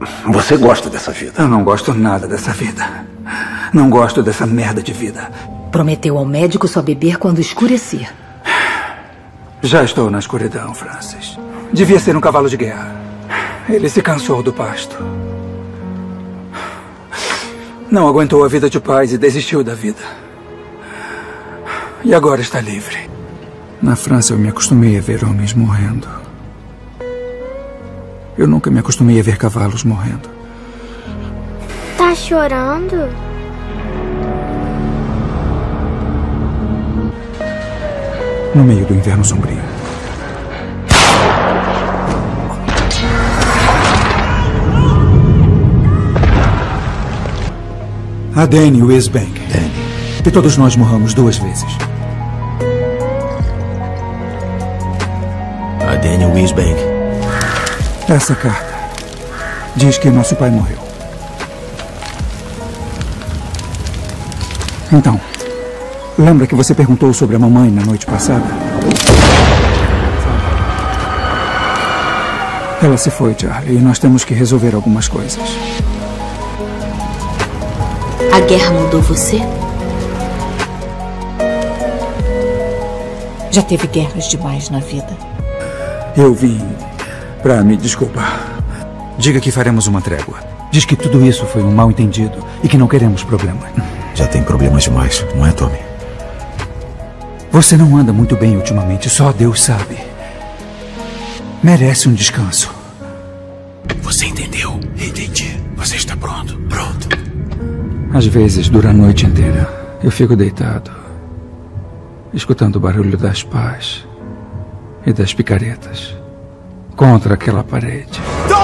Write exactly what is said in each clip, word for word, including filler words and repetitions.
Você gosta dessa vida? Eu não gosto nada dessa vida. Não gosto dessa merda de vida. Prometeu ao médico só beber quando escurecer. Já estou na escuridão, Francis. Devia ser um cavalo de guerra. Ele se cansou do pasto. Não aguentou a vida de paz e desistiu da vida. E agora está livre. Na França eu me acostumei a ver homens morrendo. Eu nunca me acostumei a ver cavalos morrendo. Tá chorando? No meio do inverno sombrio. A Danny Wisbank. Danny. Que todos nós morramos duas vezes. A Danny Wisbank. Essa carta diz que nosso pai morreu. Então, lembra que você perguntou sobre a mamãe na noite passada? Ela se foi, Charlie, e nós temos que resolver algumas coisas. A guerra mudou você? Já teve guerras demais na vida. Eu vim para me desculpar. Diga que faremos uma trégua. Diz que tudo isso foi um mal-entendido e que não queremos problemas. Já tem problemas demais, não é, Tommy? Você não anda muito bem ultimamente, só Deus sabe. Merece um descanso. Você entendeu? Entendi. Você está pronto? Pronto. Às vezes, dura a noite inteira. Eu fico deitado, escutando o barulho das pás e das picaretas contra aquela parede.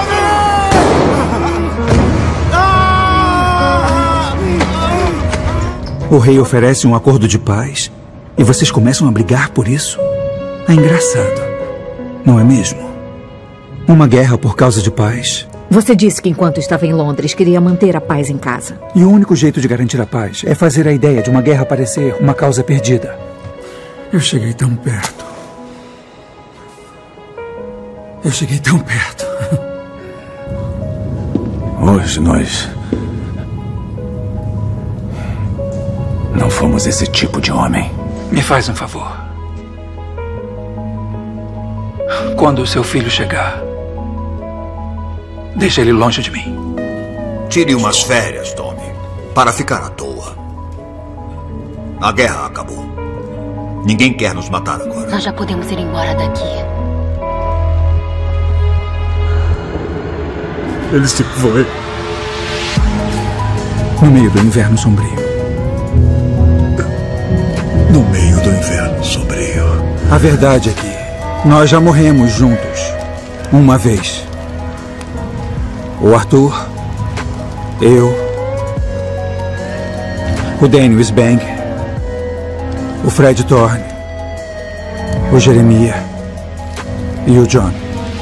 O rei oferece um acordo de paz e vocês começam a brigar por isso? É engraçado, não é mesmo? Uma guerra por causa de paz. Você disse que enquanto estava em Londres queria manter a paz em casa. E o único jeito de garantir a paz é fazer a ideia de uma guerra parecer uma causa perdida. Eu cheguei tão perto. Eu cheguei tão perto. Hoje nós não fomos esse tipo de homem. Me faz um favor. Quando o seu filho chegar, deixa ele longe de mim. Tire umas férias, Tommy, para ficar à toa. A guerra acabou. Ninguém quer nos matar agora. Nós já podemos ir embora daqui. Ele se foi. No meio do inverno sombrio. No meio do inverno sombrio. A verdade é que nós já morremos juntos. Uma vez. O Arthur, eu, o Danny Wisbank, o Fred Thorne, o Jeremiah e o John.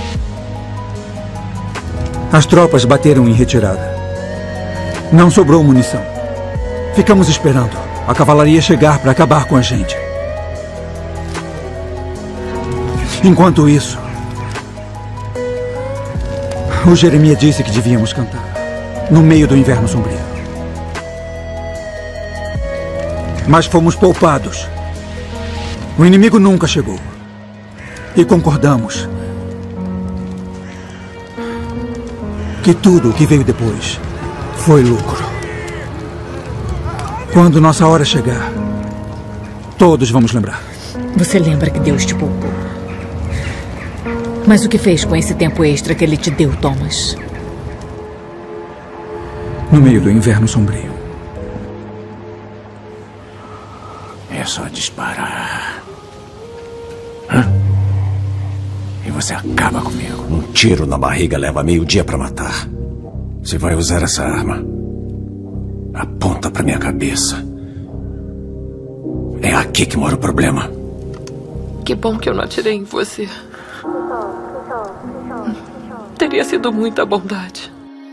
As tropas bateram em retirada. Não sobrou munição. Ficamos esperando a cavalaria chegar para acabar com a gente. Enquanto isso, o Jeremiah disse que devíamos cantar no meio do inverno sombrio. Mas fomos poupados. O inimigo nunca chegou. E concordamos que tudo o que veio depois foi lucro. Quando nossa hora chegar, todos vamos lembrar. Você lembra que Deus te poupou. Mas o que fez com esse tempo extra que ele te deu, Thomas? No meio do inverno sombrio. É só disparar. Hã? E você acaba comigo. Um tiro na barriga leva meio dia para matar. Você vai usar essa arma. Aponta pra minha cabeça. É aqui que mora o problema. Que bom que eu não atirei em você. Teria sido muita bondade.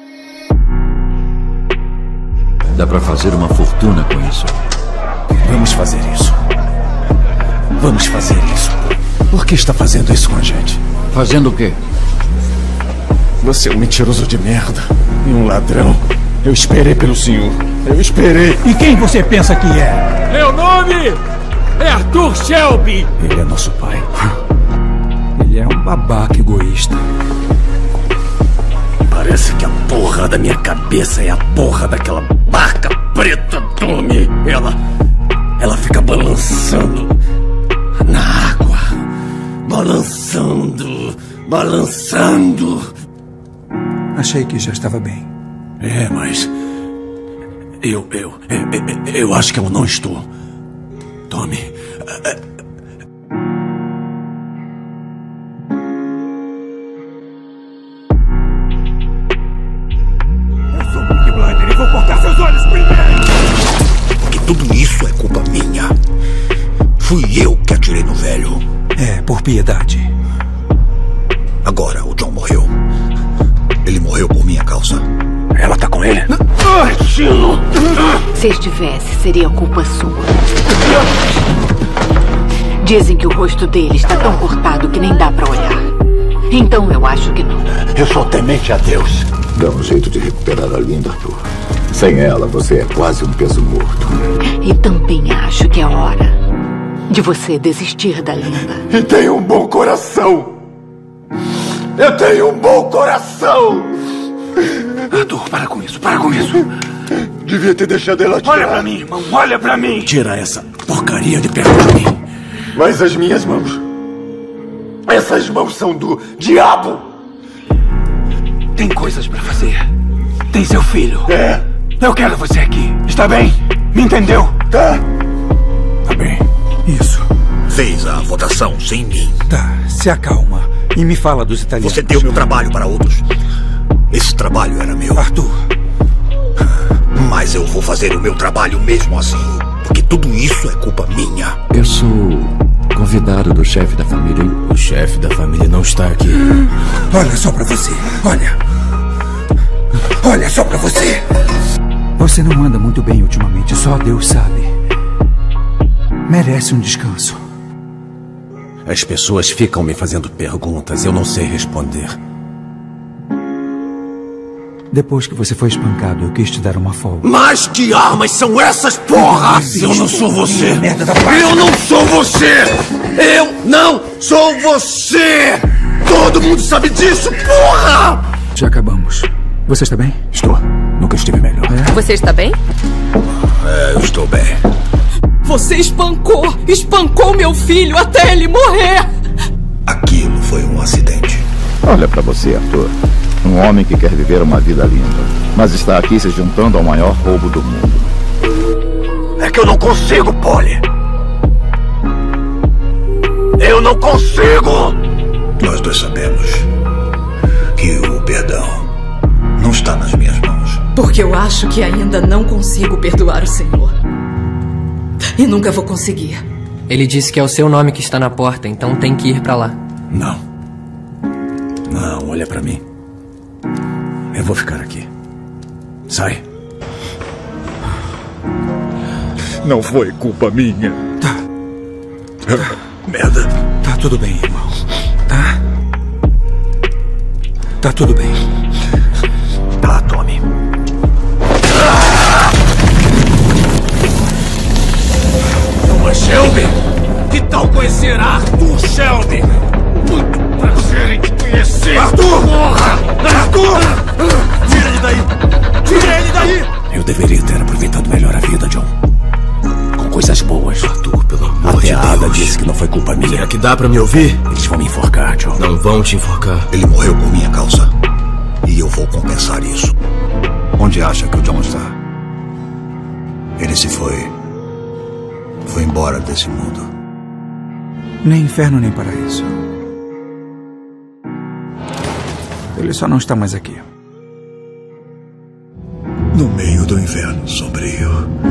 Dá pra fazer uma fortuna com isso. Vamos fazer isso. Vamos fazer isso. Por que está fazendo isso com a gente? Fazendo o quê? Você é um mentiroso de merda e um ladrão. Eu esperei pelo senhor. Eu esperei. E quem você pensa que é? Meu nome é Arthur Shelby. Ele é nosso pai. Ele é um babaca egoísta. Parece que a porra da minha cabeça é a porra daquela barca preta, Tommy. Ela... Ela fica balançando na água. Balançando, balançando. Achei que já estava bem. É, mas... Eu, eu, eu, eu acho que eu não estou. Tommy... Eu sou o Peaky Blinder e vou cortar seus olhos primeiro! Porque tudo isso é culpa minha. Fui eu que atirei no velho. É, por piedade. Agora o John morreu. Ele morreu por minha causa. Ela tá com ele? Se estivesse, seria culpa sua. Dizem que o rosto dele está tão cortado que nem dá pra olhar. Então eu acho que não. Eu sou temente a Deus. Dá um jeito de recuperar a Linda, Arthur. Sem ela, você é quase um peso morto. E também acho que é hora de você desistir da Linda. E tenho um bom coração. Eu tenho um bom coração. Arthur, para com isso, para com isso. Devia ter deixado ela tirar. Olha pra mim, irmão, olha pra mim. Tira essa porcaria de perto de mim. Mas as minhas mãos... Essas mãos são do diabo. Tem coisas pra fazer. Tem seu filho. É. Eu quero você aqui. Está bem? Me entendeu? Tá. Tá bem. Isso. Fez a votação sem mim. Tá, se acalma e me fala dos italianos. Você deu meu trabalho para outros. Esse trabalho era meu. Arthur. Mas eu vou fazer o meu trabalho mesmo assim. Porque tudo isso é culpa minha. Eu sou convidado do chefe da família. O chefe da família não está aqui. Olha só pra você. Olha. Olha só pra você. Você não anda muito bem ultimamente. Só Deus sabe. Merece um descanso. As pessoas ficam me fazendo perguntas. Eu não sei responder. Depois que você foi espancado, eu quis te dar uma folga. Mas que armas são essas, porra? Eu não sou você. Eu não sou você. Eu não sou você. Todo mundo sabe disso, porra! Já acabamos. Você está bem? Estou. Nunca estive melhor. É? Você está bem? É, eu estou bem. Você espancou, espancou meu filho até ele morrer. Aquilo foi um acidente. Olha pra você, Arthur. Um homem que quer viver uma vida linda, mas está aqui se juntando ao maior roubo do mundo. É que eu não consigo, Polly. Eu não consigo. Nós dois sabemos que o perdão não está nas minhas mãos. Porque eu acho que ainda não consigo perdoar o Senhor. E nunca vou conseguir. Ele disse que é o seu nome que está na porta, então tem que ir pra lá. Não. Não, olha pra mim. Eu vou ficar aqui. Sai. Não foi culpa minha. Tá. Merda. Tá tudo bem, irmão. Tá? Tá tudo bem. Tá, Tommy. Toma, Shelby. Que tal conhecer Arthur Shelby? Muito prazer em te conhecer. Arthur! Porra! Arthur! Tira ele daí! Tira ele daí! Eu deveria ter aproveitado melhor a vida, John. Com coisas boas. Arthur, pelo amor de Até a Ada Deus. disse que não foi culpa minha. Será que dá pra me ouvir? Eles vão me enforcar, John. Não vão te enforcar. Ele morreu por minha causa. E eu vou compensar isso. Onde acha que o John está? Ele se foi. Foi embora desse mundo. Nem inferno, nem paraíso. Ele só não está mais aqui. No meio do inverno sombrio.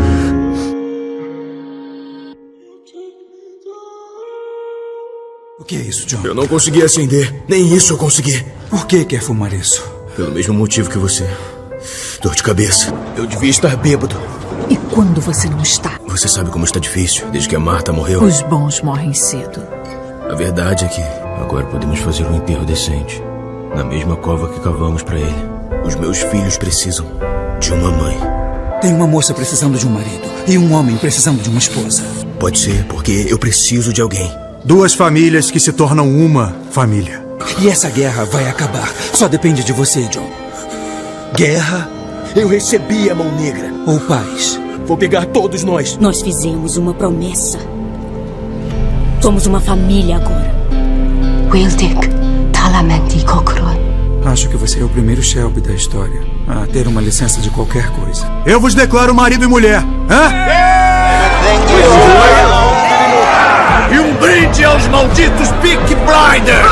O que é isso, John? Eu não consegui acender. Nem isso eu consegui. Por que quer fumar isso? Pelo mesmo motivo que você. Dor de cabeça. Eu devia estar bêbado. E quando você não está? Você sabe como está difícil, desde que a Marta morreu. Os bons morrem cedo. A verdade é que agora podemos fazer um enterro decente. Na mesma cova que cavamos pra ele. Os meus filhos precisam de uma mãe. Tem uma moça precisando de um marido e um homem precisando de uma esposa. Pode ser, porque eu preciso de alguém. Duas famílias que se tornam uma família. E essa guerra vai acabar. Só depende de você, John. Guerra? Eu recebi a mão negra. Ou paz? Vou pegar todos nós. Nós fizemos uma promessa. Somos uma família agora. Wildik, Talamenti Kokron. Acho que você é o primeiro Shelby da história a ter uma licença de qualquer coisa. Eu vos declaro marido e mulher. Hã? E um brinde aos malditos Peaky Blinders!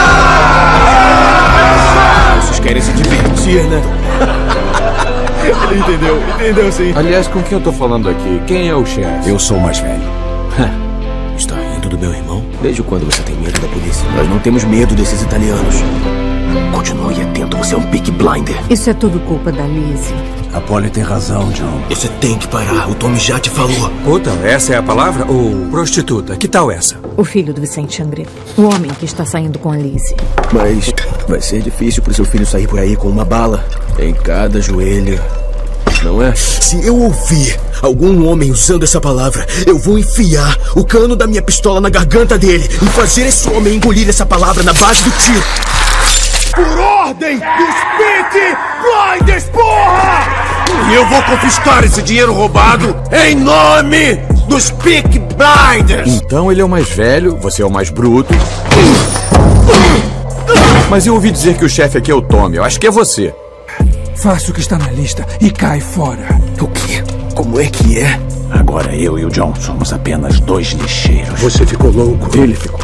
Vocês querem se divertir, né? Entendeu? Entendeu, sim. Aliás, com quem eu tô falando aqui? Quem é o chefe? Eu sou o mais velho. Está rindo do meu irmão? Desde quando você tem medo da polícia? Nós não temos medo desses italianos. Continue atento, você é um Peaky Blinder. Isso é tudo culpa da Lizzie. A Polly tem razão, John. Você tem que parar, o Tommy já te falou. Puta, essa é a palavra? Ou prostituta? Que tal essa? O filho do Vicente Xangreta. O homem que está saindo com a Lizzie. Mas vai ser difícil pro seu filho sair por aí com uma bala em cada joelho. Não é? Se eu ouvir algum homem usando essa palavra, eu vou enfiar o cano da minha pistola na garganta dele e fazer esse homem engolir essa palavra na base do tiro. Por ordem dos Peaky Blinders, porra! E eu vou confiscar esse dinheiro roubado em nome dos Peaky Blinders! Então ele é o mais velho, você é o mais bruto. Mas eu ouvi dizer que o chefe aqui é o Tommy. Eu acho que é você. Faça o que está na lista e cai fora. O quê? Como é que é? Agora eu e o John somos apenas dois lixeiros. Você ficou louco? Ele ficou.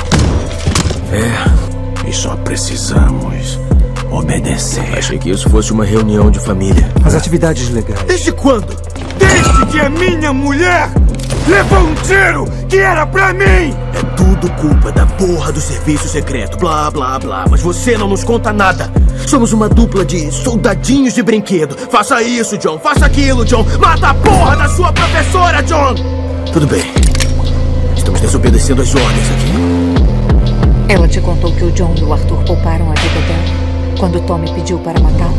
É. E só precisamos obedecer. Achei que isso fosse uma reunião de família. As atividades legais. Desde quando? Desde que a minha mulher levou um tiro que era pra mim! É tudo culpa da porra do serviço secreto. Blá, blá, blá. Mas você não nos conta nada. Somos uma dupla de soldadinhos de brinquedo. Faça isso, John. Faça aquilo, John. Mata a porra da sua professora, John! Tudo bem. Estamos desobedecendo as ordens aqui. Ela te contou que o John e o Arthur pouparam a vida dela quando o Tommy pediu para matá-lo?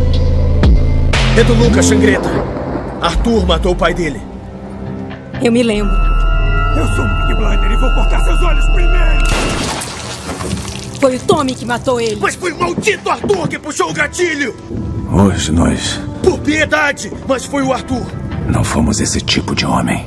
É do Lucas, Xangreta. Arthur matou o pai dele. Eu me lembro. Eu sou um Peaky Blinder e vou cortar seus olhos primeiro! Foi o Tommy que matou ele. Mas foi o maldito Arthur que puxou o gatilho! Hoje nós... Por piedade, mas foi o Arthur. Não fomos esse tipo de homem.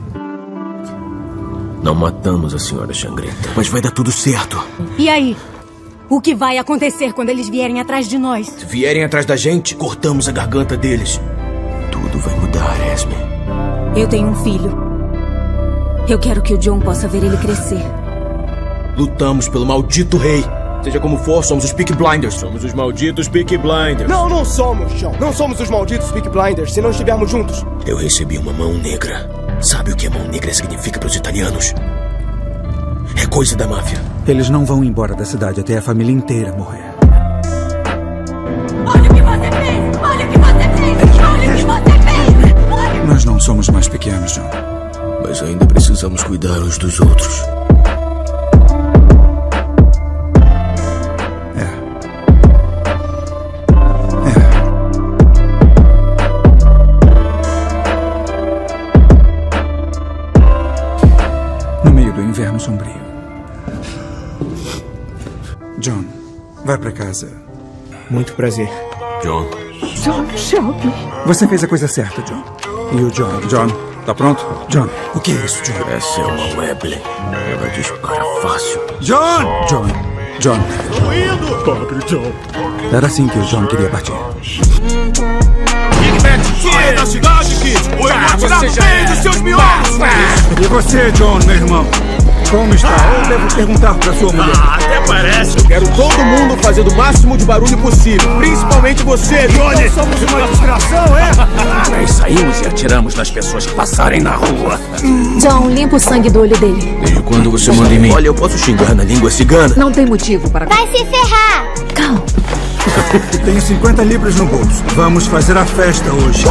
Não matamos a senhora Xangreta, mas vai dar tudo certo. E aí? O que vai acontecer quando eles vierem atrás de nós? Se vierem atrás da gente, cortamos a garganta deles. Tudo vai mudar, Esme. Eu tenho um filho. Eu quero que o John possa ver ele crescer. Lutamos pelo maldito rei. Seja como for, somos os Peaky Blinders. Somos os malditos Peaky Blinders. Não, não somos, John. Não somos os malditos Peaky Blinders se não estivermos juntos. Eu recebi uma mão negra. Sabe o que a mão negra significa para os italianos? É coisa da máfia. Eles não vão embora da cidade até a família inteira morrer. Olha o que você fez! Olha o que você fez! Olha o que você fez! Olha... Nós não somos mais pequenos, John. Mas ainda precisamos cuidar uns dos outros. Inverno sombrio. John, vai pra casa. Muito prazer. John. John Shelby. Você fez a coisa certa, John. E o John? John, tá pronto? John, o que é isso, John? Essa é uma Webley. Ela dispara fácil. John! John, John. Tô indo! Pobre John. Era assim que o John queria partir. Sai da cidade, Kid! Ou eu vou atirar no meio dos seus miolos! E você, John, meu irmão? Como está? Eu devo perguntar pra sua mulher. Ah, até parece. Eu quero todo mundo fazendo o máximo de barulho possível. Principalmente você, Johnny. Então somos uma distração, é? Aí saímos e atiramos nas pessoas que passarem na rua. John, limpa o sangue do olho dele. Desde quando você manda em mim? Olha, eu posso xingar na língua cigana. Não tem motivo para... Vai se ferrar! Calma. Tenho cinquenta libras no bolso. Vamos fazer a festa hoje.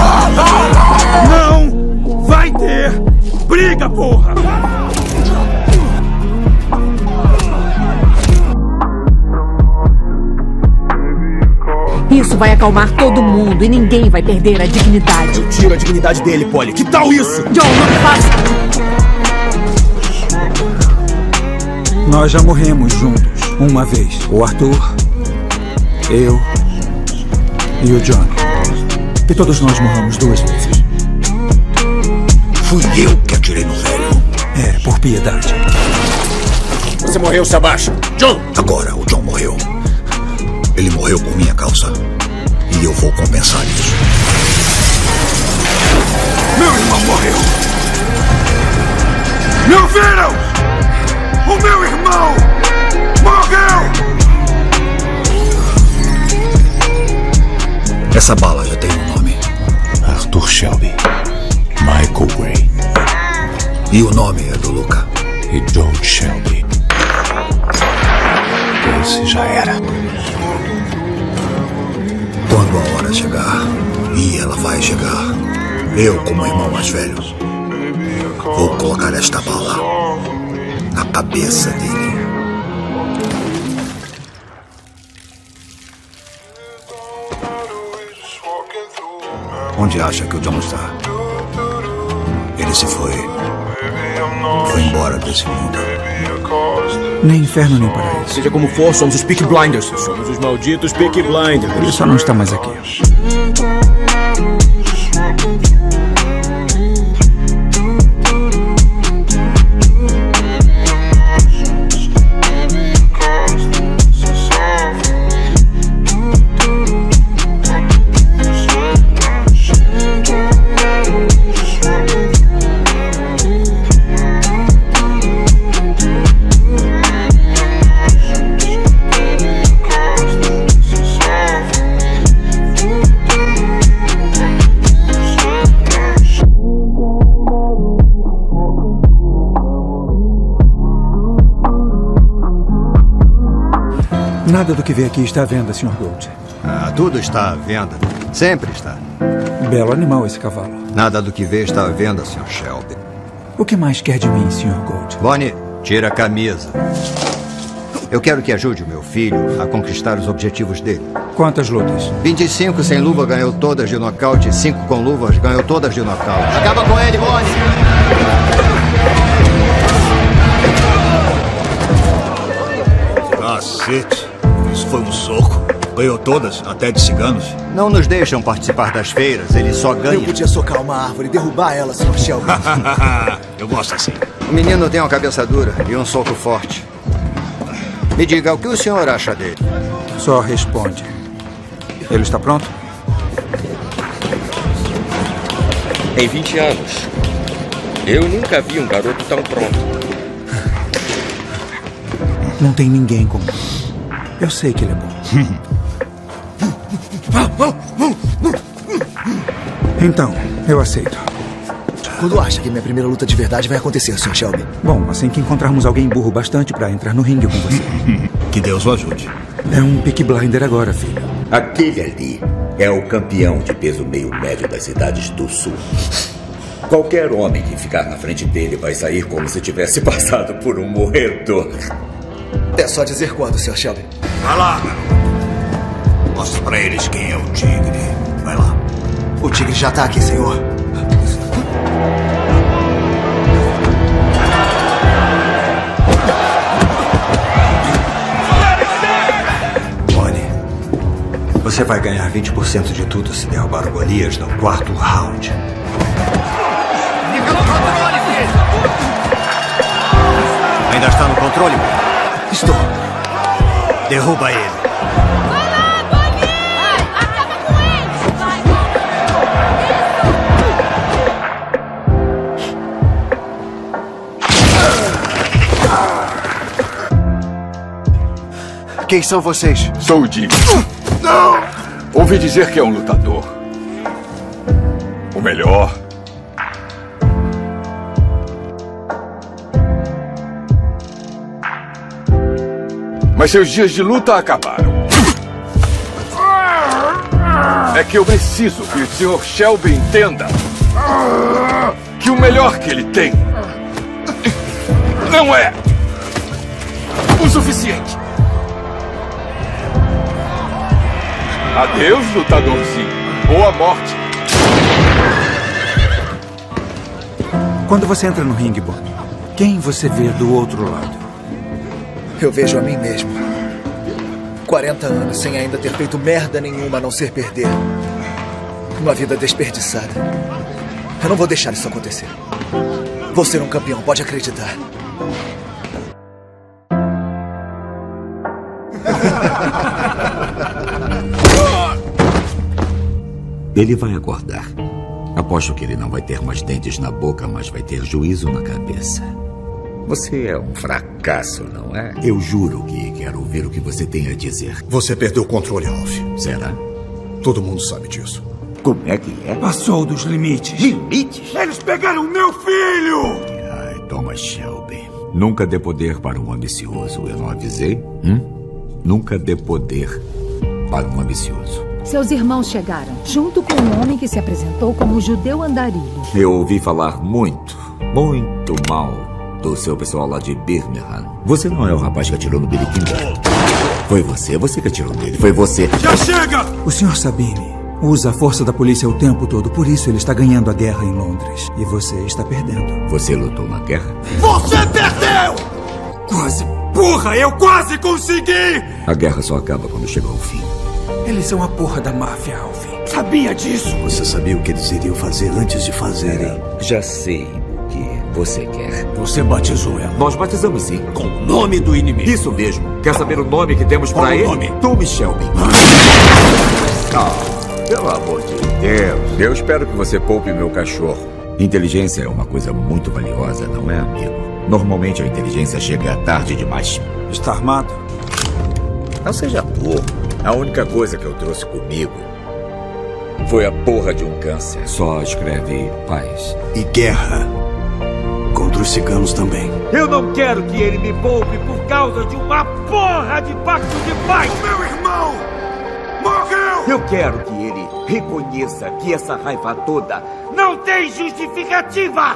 Não vai ter briga, porra! Isso vai acalmar todo mundo e ninguém vai perder a dignidade. Eu tiro a dignidade dele, Polly. Que tal isso? John, não faça... Nós já morremos juntos, uma vez. O Arthur, eu e o John. E todos nós morremos duas vezes. Fui eu que atirei no velho. É, por piedade. Você morreu, Sebastian. John! Agora o John morreu. Ele morreu por minha causa. E eu vou compensar isso. Meu irmão morreu! Me ouviram? O meu irmão morreu! Essa bala já tem um nome. Arthur Shelby. Michael Gray. E o nome é do Luca. E John Shelby. Esse já era. Quando a hora chegar, e ela vai chegar, eu, como irmão mais velho, vou colocar esta bala na cabeça dele. Onde acha que o John está? Ele se foi. Foi embora desse mundo. Nem inferno, nem paraíso. Seja como for, somos os Peaky Blinders. Somos os malditos Peaky Blinders. Ele só não está mais aqui. Nada do que vê aqui está à venda, senhor Gold. Ah, tudo está à venda. Sempre está. Belo animal esse cavalo. Nada do que vê está à venda, senhor Shelby. O que mais quer de mim, senhor Gold? Bonnie, tira a camisa. Eu quero que ajude o meu filho a conquistar os objetivos dele. Quantas lutas? vinte e cinco sem luva, ganhou todas de nocaute. cinco com luvas, ganhou todas de nocaute. Acaba com ele, Bonnie! Cacete! Isso foi um soco. Ganhou todas, até de ciganos. Não nos deixam participar das feiras, ele só ganha. Eu podia socar uma árvore e derrubar ela, senhor Shelby. Eu gosto assim. O menino tem uma cabeça dura e um soco forte. Me diga, o que o senhor acha dele? Só responde. Ele está pronto? Em vinte anos, eu nunca vi um garoto tão pronto. Não tem ninguém como ele. Eu sei que ele é bom. Então, eu aceito. Quando acha que minha primeira luta de verdade vai acontecer, senhor Shelby? Bom, assim que encontrarmos alguém burro bastante para entrar no ringue com você. Que Deus o ajude. É um Peaky Blinder agora, filho. Aquele ali é o campeão de peso meio médio das cidades do sul. Qualquer homem que ficar na frente dele vai sair como se tivesse passado por um moedor. É só dizer quando, senhor Shelby. Vai lá, garoto. Mostra pra eles quem é o tigre. Vai lá. O tigre já tá aqui, senhor. Bonnie, você vai ganhar vinte por cento de tudo se derrubar o Golias no quarto round. Ainda está no controle? Estou. Derruba ele. Vai lá, Bonnie! Acaba com ele! Vai! Quem são vocês? Sou o Jimmy. Não! Ouvi dizer que é um lutador. O melhor. Mas seus dias de luta acabaram. É que eu preciso que o senhor Shelby entenda que o melhor que ele tem não é o suficiente. Adeus, lutadorzinho. Boa morte. Quando você entra no ringue, Bob, quem você vê do outro lado? Eu vejo a mim mesmo. quarenta anos sem ainda ter feito merda nenhuma a não ser perder. Uma vida desperdiçada. Eu não vou deixar isso acontecer. Vou ser um campeão, pode acreditar. Ele vai acordar. Aposto que ele não vai ter mais dentes na boca, mas vai ter juízo na cabeça. Você é um fracasso, não é? Eu juro que quero ouvir o que você tem a dizer. Você perdeu o controle, Ralph. Será? Todo mundo sabe disso. Como é que é? Passou dos limites. Limites? Eles pegaram meu filho! Ai, Thomas Shelby. Nunca dê poder para um ambicioso. Eu não avisei? Hum? Nunca dê poder para um ambicioso. Seus irmãos chegaram, junto com um homem que se apresentou como o judeu andarilho. Eu ouvi falar muito, muito mal do seu pessoal lá de Birmingham. Você não é o rapaz que atirou no Billy Kimball. Foi você, você que atirou nele. Foi você. Já chega! O senhor Sabine usa a força da polícia o tempo todo, por isso ele está ganhando a guerra em Londres. E você está perdendo. Você lutou na guerra? Você perdeu! Quase. Porra, eu quase consegui! A guerra só acaba quando chega ao fim. Eles são a porra da máfia, Alf. Sabia disso? Você sabia o que eles iriam fazer antes de fazerem? Já sei o que você quer. Você batizou ela. Nós batizamos sim. Com o nome do inimigo. Isso mesmo. Quer saber o nome que temos Qual pra o ele? nome? Tommy Shelby. Oh, pelo amor de Deus. Eu espero que você poupe meu cachorro. Inteligência é uma coisa muito valiosa, não é, amigo? Normalmente a inteligência chega tarde demais. Está armado? Não seja burro. A única coisa que eu trouxe comigo foi a porra de um câncer. Só escreve paz. E guerra. Contra os ciganos também. Eu não quero que ele me poupe por causa de uma porra de pacto de paz. Meu irmão morreu! Eu quero que ele reconheça que essa raiva toda não tem justificativa.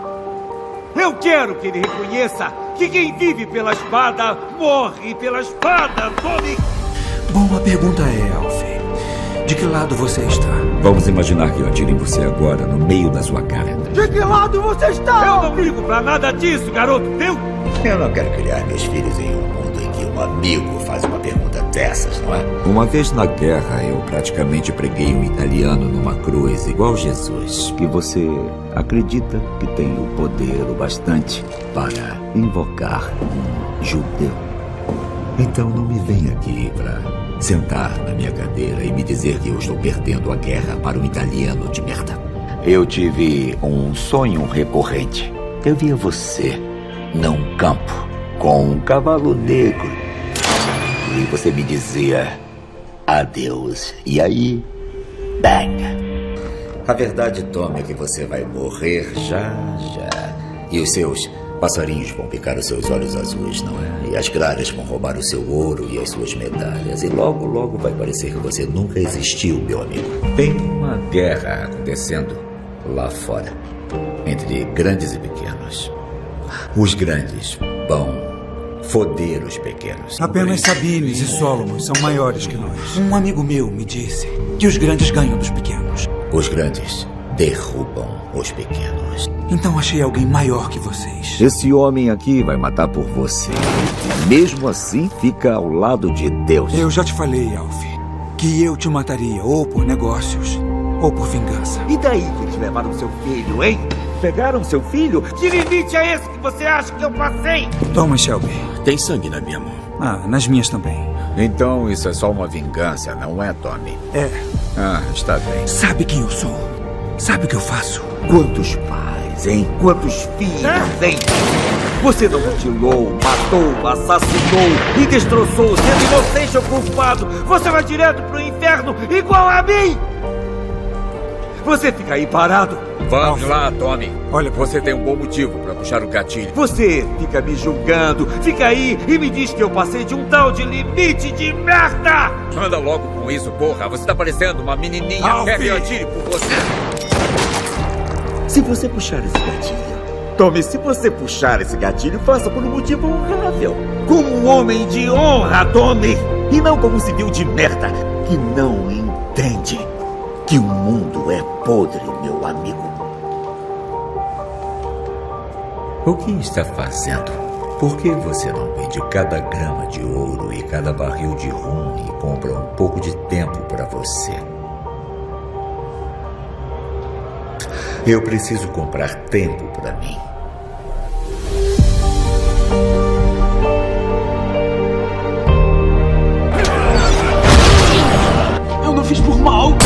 Eu quero que ele reconheça que quem vive pela espada morre pela espada, Tommy. Bom, a pergunta é, Alf, de que lado você está? Vamos imaginar que eu atire em você agora, no meio da sua cara. De que lado você está? Eu não ligo pra nada disso, garoto, viu? Eu não quero criar meus filhos em um mundo em que um amigo faz uma pergunta dessas, não é? Uma vez na guerra, eu praticamente preguei um italiano numa cruz, igual Jesus. E você acredita que tem o poder o bastante para invocar um judeu? Então não me venha aqui pra sentar na minha cadeira e me dizer que eu estou perdendo a guerra para um italiano de merda. Eu tive um sonho recorrente. Eu via você num campo com um cavalo negro. E você me dizia adeus. E aí, bang. A verdade, Tom, é que você vai morrer já, já. E os seus passarinhos vão picar os seus olhos azuis, não é? E as gralhas vão roubar o seu ouro e as suas medalhas. E logo, logo vai parecer que você nunca existiu, meu amigo. Tem uma guerra acontecendo lá fora, entre grandes e pequenos. Os grandes vão foder os pequenos. Apenas Sabines e Solomon são maiores que nós. Um amigo meu me disse que os grandes ganham dos pequenos. Os grandes derrubam os pequenos. Então achei alguém maior que vocês. Esse homem aqui vai matar por você. Mesmo assim, fica ao lado de Deus. Eu já te falei, Alf, que eu te mataria ou por negócios ou por vingança. E daí que eles levaram seu filho, hein? Pegaram seu filho? Que limite é esse que você acha que eu passei? Thomas Shelby. Tem sangue na minha mão. Ah, nas minhas também. Então isso é só uma vingança, não é, Tommy? É. Ah, está bem. Sabe quem eu sou? Sabe o que eu faço? Quantos pais, hein? Quantos filhos, hein? Você não mutilou, matou, assassinou e destroçou, sendo inocente ou culpado. Você vai direto pro inferno, igual a mim! Você fica aí parado. Vamos lá, Tommy. Olha, você tem um bom motivo para puxar o gatilho. Você fica me julgando, fica aí e me diz que eu passei de um tal de limite de merda! Anda logo com isso, porra. Você tá parecendo uma menininha. Quer que eu atire por você? Se você puxar esse gatilho... Tommy, se você puxar esse gatilho, faça por um motivo honrável. Como um homem de honra, Tommy. E não como um civil de merda. que não entende que o mundo é podre, meu amigo. O que está fazendo? Por que você não vende cada grama de ouro e cada barril de rum e compra um pouco de tempo para você? Eu preciso comprar tempo para mim. Eu não fiz por mal.